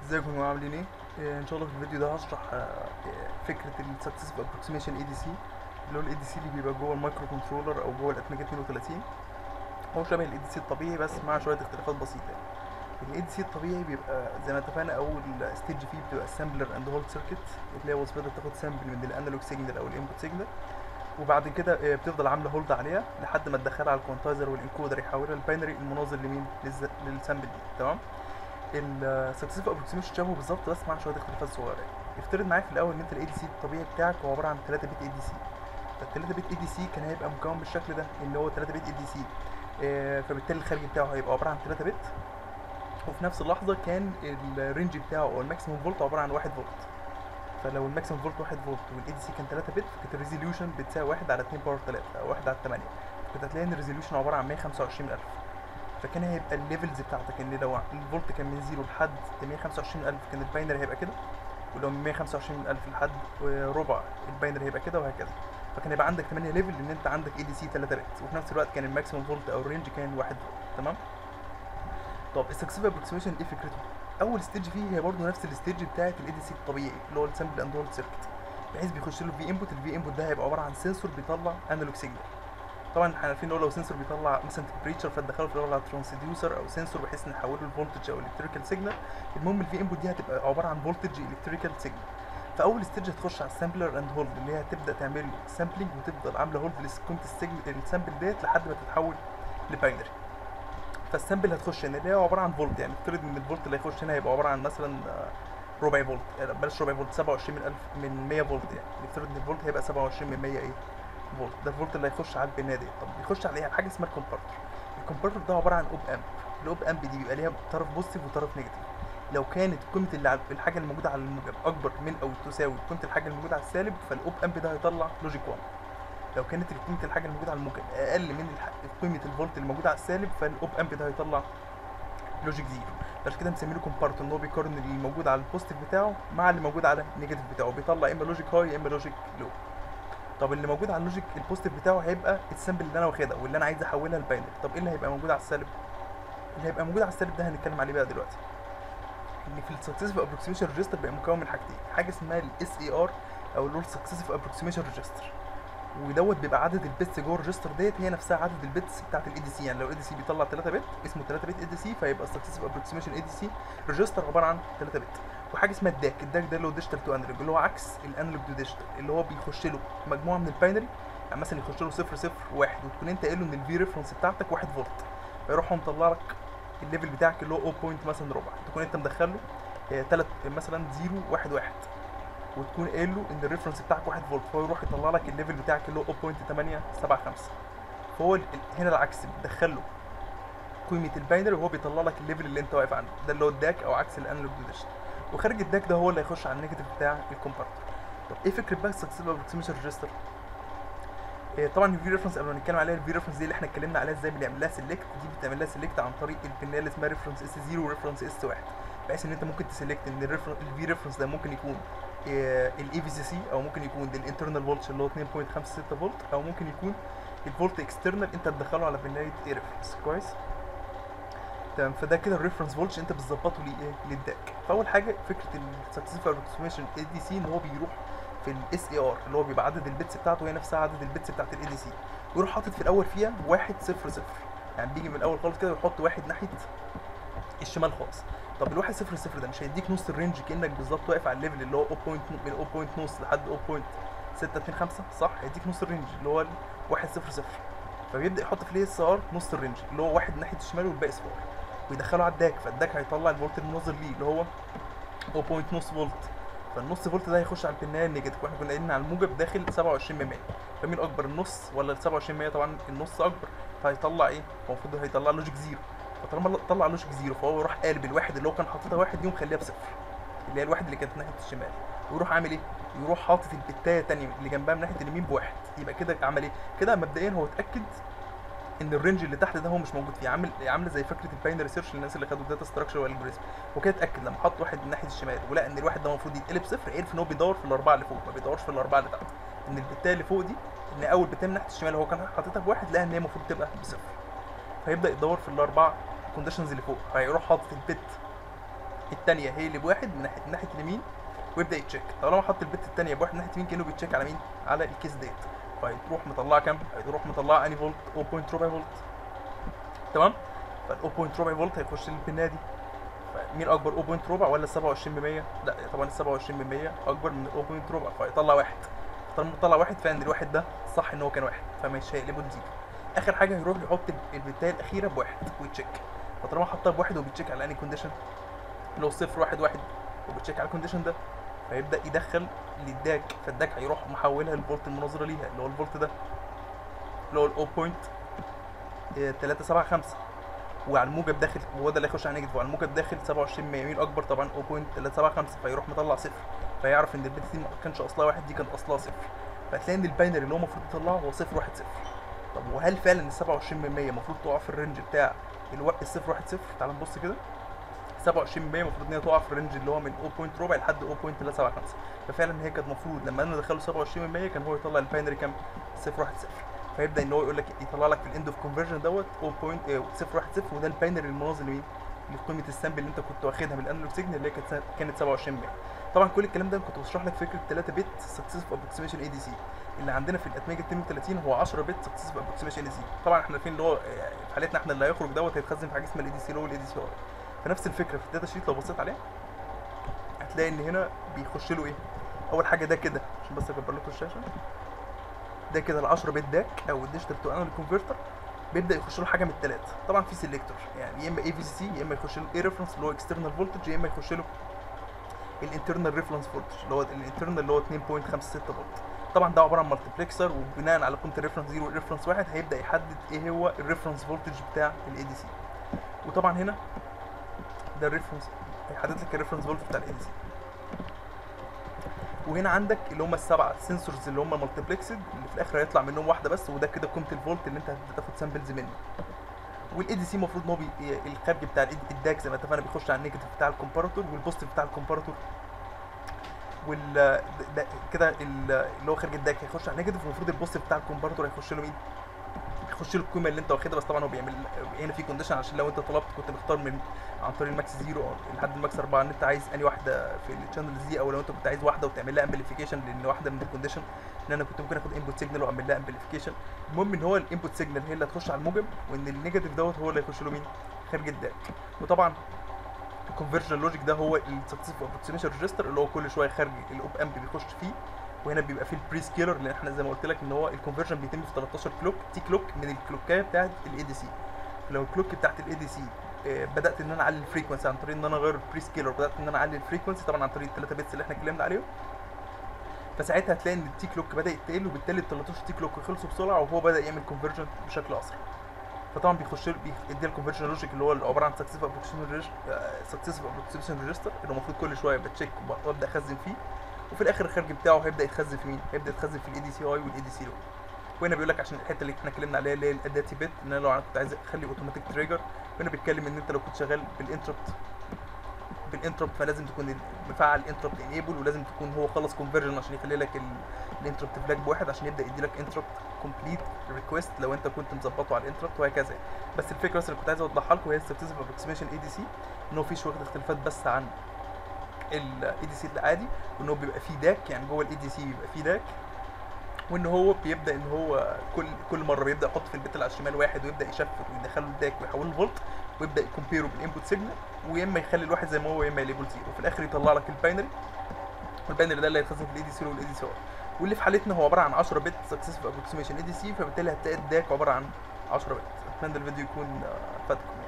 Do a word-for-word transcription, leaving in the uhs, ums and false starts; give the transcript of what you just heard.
ازيكم يا جماعه عاملين ايه؟ آه، ان شاء الله في الفيديو ده هشرح آه، آه، فكره السكسسيف ابروكسيميشن اي دي سي، اللي هو الاي دي سي اللي بيبقى جوه المايكرو كنترولر او جوه الاتمجه اتنين وتلاتين. هو شبه الاي دي سي الطبيعي بس مع شويه اختلافات بسيطه. الاي دي سي الطبيعي بيبقى زي ما اتفقنا، اول ستيج فيه بتبقى السامبلر اند هولد سيركت، اللي هي وظيفتها تاخد سامبل من الانالوج سيجنال او الانبوت سيجنال، وبعد كده آه، بتفضل عامله هولد عليها لحد ما تدخلها على الكوانتايزر والانكودر يحولها الباينري المناظر لمين للز- للسامبل دي. تمام. السكسسيف ابروكسيميشن شبهه بالظبط بس مع شويه اختلافات صغيره. افترض معايا في الاول ان انت الاي دي سي الطبيعي بتاعك هو عباره عن تلاتة بت اي دي سي. فال تلاتة بت اي دي سي كان هيبقى مكون بالشكل ده، اللي هو تلاتة بت اي دي سي. فبالتالي الخارج بتاعه هيبقى عباره عن تلاتة بت، وفي نفس اللحظه كان الرينج بتاعه او الماكسيموم فولت عباره عن واحد فولت. فلو الماكسيموم فولت واحد فولت والاي دي سي كان تلاتة بت، فكانت الريزوليوشن بتساوي واحد على اتنين باور تلاتة او واحد على تمانية. كنت هتلاقي ان الريزوليوشن عباره عن مية وخمسة وعشرين الف. فكان هيبقى الليفلز بتاعتك ان لو الفولت كان من صفر لحد مية وخمسة وعشرين الف كان الباينري هيبقى كده، ولو من مية وخمسة وعشرين الف لحد ربع الباينري هيبقى كده، وهكذا. فكان يبقى عندك تمانية ليفل ان انت عندك اي دي سي تلاتة بت، وفي نفس الوقت كان الماكسيمم فولت او الرينج كان واحد فولت. تمام. طب السكسيف ابروكسيميشن ايه فكرته؟ اول ستيج فيه هي برضه نفس الستيج بتاعه الاي دي سي الطبيعي، اللي هو السامبل اند هولد سيركت، بحيث بيخش له في انبوت. الفي انبوت ده هيبقى عباره عن سنسور بيطلع انالوج سيجنال. طبعا احنا عارفين ان هو لو سنسور بيطلع مثلا تمبريتشر فتدخله في الاول على ترانسديوسر او سنسور بحيث نحوله لفولتج او الكتريكال سيجنال. المهم الفي انبوت دي هتبقى عباره عن فولتج الكتريكال سيجنال. فاول ستيج هتخش على السامبلر اند هولد، اللي هي هتبدا تعمل له سامبلنج وتفضل عامله هولد لقيمه السيجنال السامبل ديت لحد ما تتحول لباينري. فالسامبل هتخش هنا اللي هي عباره عن فولت، يعني افترض ان الفولت اللي هيخش هنا هيبقى عباره عن مثلا آه، ربع فولت، يعني بلاش ربع فولت، سبعة وعشرين من الف من مية فولت. يعني نفترض ان الفولت هيبقى سبعة وعشرين من مية ايه فولت. ده الفولت اللي هيخش على البنايه دي. طب بيخش عليها حاجه اسمها الكونفرتر. الكونفرتر ده عباره عن اوب امب. الاوب امب دي بيبقى ليها طرف بوزيتيف وطرف نيجاتيف. لو كانت قيمه اللي على الحاجه الموجوده على الموجب اكبر من او تساوي قيمه الحاجه الموجوده على السالب، فالاوب امب ده هيطلع لوجيك واحد. لو كانت قيمه الحاجه الموجوده على الموجب اقل من الح- قيمه الفولت الموجوده على السالب، فالاوب امب ده هيطلع لوجيك زيرو. عشان كده مسمينه كومبارتو، ان هو بيقارن اللي موجود على البوزيتيف بتاعه مع اللي موجود على النيجاتيف بتاعه، بيطلع اما لوجيك هاي يا اما لوجيك لو. طب اللي موجود على اللوجيك البوزيتيف بتاعه هيبقى السامبل اللي انا واخدها واللي انا عايز احولها لباينري. طب ايه اللي هيبقى موجود على السالب؟ اللي هيبقى موجود على السالب ده هنتكلم عليه بقى دلوقتي. ان في السكسسيف ابروكسيميشن ريجستر بيبقى مكون من حاجتين، حاجه اسمها الاس اي ار او اللي هو السكسسيف ابروكسيميشن ريجستر، ودوت بيبقى عدد البيتس جوه الريجستر ديت هي نفسها عدد البيتس بتاعت الاي دي سي. يعني لو اي دي سي بيطلع تلاتة بت اسمه تلاتة بت اي دي سي، فيبقى السكسسيف ابروكسيميشن اي دي سي ريجستر عباره عن تلاتة بت. وحاجه اسمها الداك. الداك ده اللي هو ديجيتال تو انالوج، اللي هو عكس الانالوج تو ديجيتال، اللي هو بيخش له مجموعه من الباينري. يعني مثلا يخش له صفر صفر واحد، وتكون انت قايل له ان الفي ريفرنس بتاعتك واحد فولت، فيروح هو مطلع لك الليفل بتاعك اللي هو صفر بوينت مثلا ربع، تكون انت مدخل له تلاتة مثلا صفر واحد واحد، وتكون قايل له ان الريفرنس بتاعك واحد فولت، فهو يروح يطلع لك الليفل بتاعك اللي هو صفر بوينت تمانية سبعة خمسة. فهو ال- ال- هنا العكس، بتدخل له قيمه الباينري وهو بيطلع لك الليفل اللي انت واقف عنده، ده اللي هو الداك او عكس الانالوج ديجيتال. وخارج الداك ده هو اللي هيخش على النيجاتيف بتاع الكومبارتر. طب ايه فكره بقى السكسسيف ابروكسيميشن ريجستر؟ إيه طبعا الفي ريفرنس قبل ما نتكلم عليها، الفي ريفرنس دي اللي احنا اتكلمنا عليها ازاي بنعمل لها سيلكت، دي بتعمل لها سيلكت عن طريق البنيه اللي اسمها ريفرنس اس صفر وريفرنس اس واحد، بحيث ان انت ممكن تسلكت ان الفي ريفرنس ده ممكن يكون الاي في سي سي، او ممكن يكون الانترنال فولت اللي هو اتنين فاصلة خمسة ستة فولت، او ممكن يكون الفولت اكسترنال انت تدخله على بنايه اي ريفرنس. كويس. تمام. فده كده الريفرنس فولت انت بتظبطه لايه للداك. فاول حاجه فكره السكسسيف ابروكسيميشن اي دي سي ان هو بيروح في الاس اي ار، اللي هو بيبقى عدد البيتس بتاعته هي نفسها عدد البيتس بتاعت الاي دي سي، ويروح حاطط في الاول فيها واحد صفر صفر. يعني بيجي من الاول خالص كده ويحط واحد ناحيه الشمال خالص. طب الواحد صفر صفر ده مش هيديك نص الرينج، كانك بالظبط واقف على الليفل اللي هو صفر بوينت من صفر بوينت نص لحد صفر بوينت ستة اتنين خمسة، صح؟ هيديك نص الرينج اللي هو واحد صفر صفر. فبيبدا يحط في الاي اس ار نص الرينج اللي هو واحد ناحيه الشمال والباقي صفار، ويدخله على الداك. فالداك هيطلع الفولت المناظر ليه اللي هو صفر بوينت نص فولت. فالنص فولت ده هيخش على البنايه النيجاتيف، واحنا كنا قايلين على الموجب داخل سبعة وعشرين من مية. فمين اكبر، النص ولا ال سبعة وعشرين من مية؟ طبعا النص اكبر. فهيطلع ايه؟ هو المفروض هيطلع لوجيك زيرو. فطالما طلع لوجيك زيرو، فهو يروح قالب الواحد اللي هو كان حاططها واحد دي ومخليها بصفر، اللي هي الواحد اللي كانت ناحيه الشمال، ويروح عامل ايه؟ يروح حاطط البتايه الثانيه اللي جنبها من ناحيه اليمين بواحد. يبقى كده عمل ايه؟ كده مبدئيا هو اتاكد ان الرينج اللي تحت ده هو مش موجود فيه. عامل عامله زي فكره الباينري سيرش للناس اللي خدوا داتا ستراكشر والالجوريزم. وكده اتاكد لما حط واحد من ناحيه الشمال ولقى ان الواحد ده المفروض يتقلب صفر، عرف ان هو بيدور في الاربعه اللي فوق، ما بيدورش في الاربعه اللي تحت. ان البتايه اللي فوق دي، ان اول بتايه من ناحيه الشمال هو كان حاططها بواحد، لقى ان هي المفروض تبقى بصفر. فيبدا يدور في الاربعه كونديشنز اللي فوق، فيروح حاطط البت الثانيه هي اللي بواحد من ناحيه من ناحيه اليمين، ويبدا يتشيك. طالما حط البت الثانيه بواحد من ناحيه اليمين كانه بيتشيك على مين؟ على الكيس ديت. فهتروح مطلعه كام؟ هتروح مطلعه اني فولت صفر فاصلة أربعة فولت. تمام؟ فال صفر فاصلة أربعة فولت هيخش للبنه دي. مين اكبر؟ صفر فاصلة أربعة ولا سبعة وعشرين بالمية؟ لا طبعا ال سبعة وعشرين بالمية اكبر من صفر فاصلة أربعة، فيطلع واحد. طالما طلع واحد فان الواحد ده صح ان هو كان واحد، فمش هيقلبه لزيرو. اخر حاجه هيروح يحط البتايه الاخيره بواحد ويتشيك. فطالما حطها بواحد وبيتشيك على اني كونديشن اللي هو صفر واحد واحد وبيتشيك على الكونديشن ده، فيبدا يدخل للداك، فالداك هيروح محولها للفولت المناظره ليها اللي هو الفولت ده اللي هو ال صفر فاصلة تلاتة سبعة خمسة. وعلى الموجب داخل، وهو ده اللي هيخش على نيجاتيف، وعلى الموجب داخل سبعة وعشرين بالمية. مين اكبر؟ طبعا صفر فاصلة تلاتة سبعة خمسة. فيروح مطلع صفر، فيعرف ان البت دي ما كانش اصلها واحد، دي كان اصلها صفر. فتلاقي ان الباينري اللي هو المفروض يطلعه هو صفر واحد صفر. طب وهل فعلا ال سبعة وعشرين بالمية المفروض تقع في الرينج بتاع الوقت ال صفر واحد صفر؟ تعال نبص كده. سبعة وعشرين بالمية المفروض ان هي تقع في الرينج اللي هو من صفر فاصلة أربعة لحد صفر فاصلة تلاتة سبعة خمسة. ففعلا هي كانت المفروض لما انا ادخله سبعة وعشرين بالمية كان هو يطلع الباينري كام؟ صفر واحد صفر. فيبدا ان هو يقول لك يطلع لك في الاند اوف كونفرجن دوت صفر واحد صفر، وده الباينري المناظر لمين؟ لقيمه السامبل اللي انت كنت واخدها من الانالوج سيجنال اللي هي كانت كانت سبعة وعشرين بالمية. طبعا كل الكلام ده كنت بشرح لك فكره ثلاثة بت سكسيسيف ابروكسيميشن اي دي سي. اللي عندنا في الاتميجا اتنين وتلاتين هو عشرة بت سكسيسيف ابروكسيميشن اي دي سي. طبعا احنا عارفين اللي هو في حالتنا احنا اللي هيخرج دوت هيتخزن في حاجه اسمها الاي دي سي لو والاي دي سي ار. فنفس الفكره في الداتا شيت لو بصيت عليها هتلاقي ان هنا بيخش له ايه؟ اول حاجه ده كده عشان بس اكبر لكم الشاشه، ده كده ال عشرة بت داك او الديجيتال تو انالوج كونفرتر بيبدا يخش له حاجه من الثلاثه. طبعا في سيلكتور يعني يا اما اي في سي، يا اما يخش له اي ريفرنس اللي هو اكسترنال فولتج، يا اما يخش له الانترنال ريفرنس فولتج اللي هو الانترنال اللي هو اتنين فاصلة خمسة ستة فولت. طبعا ده عباره عن مالتيبلكسر، وبناء على قيمه الريفرنس صفر والريفرنس واحد هيبدا يحدد ايه هو الريفرنس فولتج بتاع الاي دي سي. وطبعا هنا ده الريفرنس هيحدد لك الريفرنس فولتج بتاع الاي دي سي. وهنا عندك اللي هم السبعه سنسورز اللي هم مالتيبلكسد اللي في الاخر هيطلع منهم واحده بس، وده كده قيمه الفولت اللي انت هتاخد سامبلز منه. والاي دي سي المفروض ان هو الخارج بتاع الداك زي ما اتفقنا بيخش على النيجاتيف بتاع الكومباراتور والبوزيتيف بتاع الكومباراتور، وال كده اللي هو خارج الداك هيخش على النيجاتيف، والمفروض البوزيتيف بتاع الكومباراتور هيخش له مين؟ هيخش له القيمه اللي انت واخدها. بس طبعا هو بيعمل هنا في كونديشن عشان لو انت طلبت كنت مختار من عن طريق الماكس زيرو لحد الماكس أربعة ان انت عايز انهي واحده في الشانلز دي، او لو انت كنت عايز واحده وتعمل لها امبليفيكيشن، لان واحده من الكونديشن ان انا كنت ممكن اخد انبوت سيجنال واعمل لها امبليفيكيشن. المهم ان هو الانبوت سيجنال هي اللي هتخش على الموجب، وان النيجاتيف دوت هو اللي هيخش له مين؟ خارج الداك. وطبعا الكونفرجن لوجيك ده هو السكسيسيف ابروكسيميشن ريجستر اللي هو كل شويه خارج الاوب امب بيخش فيه، وهنا بيبقى فيه البري سكيلر لان احنا زي ما قلت لك ان هو الكونفرجن بيتم في تلتاشر كلوك تي كلوك من الكلوكايه بتاعت الاي دي سي. لو الكلوك بتاعت الاي دي سي بدات ان انا اعلي الفريكونسي عن طريق ان انا اغير البري سكيلر، بدات ان انا اعلي الفريكونسي طبعا عن طريق الثلاثه بيتس اللي احنا اتكلمنا عليهم، فساعتها هتلاقي ان التي كلوك بدا يتقل، وبالتالي ال تلتاشر تي كلوك يخلصوا بسرعه وهو بدا يعمل كونفرجن بشكل اسرع. فطبعا بيخش بيدي الكونفرجن لوجيك اللي هو عباره عن سكسيسيف ابروكسيميشن سكسيسيف ابروكسيميشن ريجستر اللي المفروض كل شويه بتشيك وابدا اخزن فيه، وفي الاخر الخارج بتاعه هيبدا يتخزن في مين؟ هيبدا يتخزن في الاي دي سي اي والاي دي سي لو. وهنا بيقول لك عشان الحته اللي احنا اتكلمنا عليها اللي هي الاداتي بت، ان انا لو كنت عايز اخلي اوتوماتيك تريجر، وهنا بيتكلم ان انت لو كنت شغال بالانتربت بالانتربت فلازم تكون مفعل انتربت انيبل، ولازم تكون هو خلص كونفرجن عشان يخلي لك الانتربت فلاج بواحد عشان يبدا يدي لك انتربت كومبليت ريكويست لو انت كنت مظبطه على الانتربت وهكذا. بس الفكره بس اللي كنت عايز اوضحها لكم هي السكسيسيف ابروكسيميشن اي دي سي، ان هو في شويه اختلافات بس عن الاي دي سي العادي، وان هو بيبقى فيه داك، يعني جوه الاي دي سي بيبقى فيه داك، وان هو بيبدا ان هو كل كل مره بيبدا يحط في البت اللي على الشمال واحد ويبدا يشفت ويدخله الداك ويحوله لفولت، ويبدا يكمبيره بالانبوت سيجنال، ويا اما يخلي الواحد زي ما هو يا اما يليبل زيرو، وفي الاخر يطلع لك الباينري، والباينري ده اللي هيتخزن في الاي دي سي والاي دي سي ار. واللي في حالتنا هو عباره عن عشرة بت سكسيسيف ابروكسيميشن اي دي سي، فبالتالي هتلاقي الداك عباره عن عشرة بت. اتمنى الفيديو يكون فاتكم.